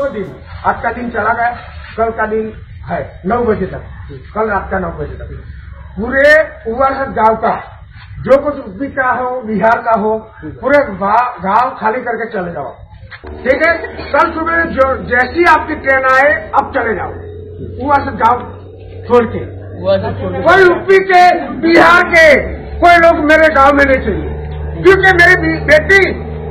दिन, आज का दिन चला गया, कल का दिन है 9 बजे तक, कल रात का 9 बजे तक पूरे उमरहट गांव का जो कुछ यूपी का हो, बिहार का हो, पूरे गांव खाली करके चले जाओ, ठीक है। कल सुबह जो जैसी आपकी ट्रेन आए अब चले जाओ, वहां से गांव छोड़ के। कोई यूपी के, बिहार के कोई लोग मेरे गांव में नहीं चाहिए, क्योंकि मेरी बेटी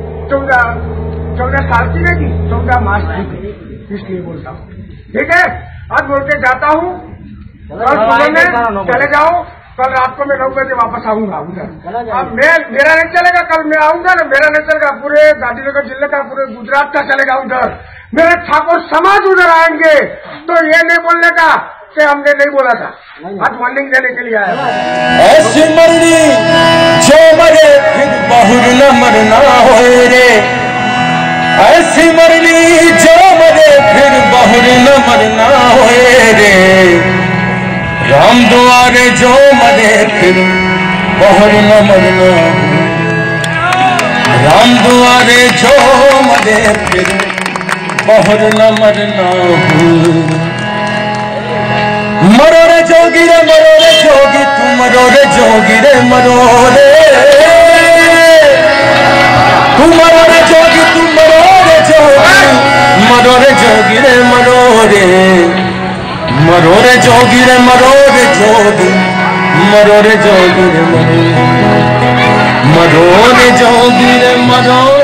14 साल की रहेगी, 14 मार्च की, इसलिए बोलता हूँ, ठीक है। आज बोल के जाता हूँ, कल सुबह में चले जाओ, कल रात को मैं 9 बजे वापस आऊंगा उधर। अब मेरा नहीं चलेगा, कल मैं आऊंगा ना, मेरा नहीं चलेगा, पूरे गांधीनगर जिले का, पूरे गुजरात का चलेगा उधर। मेरे ठाकुर समाज उधर आएंगे, तो ये नहीं बोलने का कि हमने नहीं बोला था, आज वार्निंग देने के लिए आया। ऐसी मरनी जो मरे फिर बहुर न मरना होए रे, ऐसी मरनी जो मरे फिर बहुर न मरना होए रे। राम दुआरे जो मरे फिर बहुर न मरना, राम दुआरे जो मरे फिर बहुर न मरना। मरो रे जोगी रे, मरो रे जोगी, तू मरो रे जोगी रे, मरो रे, तू मरो रे जोगी, तू मरो रे जोगी, मरो रे जोगी रे, मरो रे, मरो रे जोगी रे, मरो रे जोगी, मरो रे जोगी रे, मरो रे जोगी रे, मरो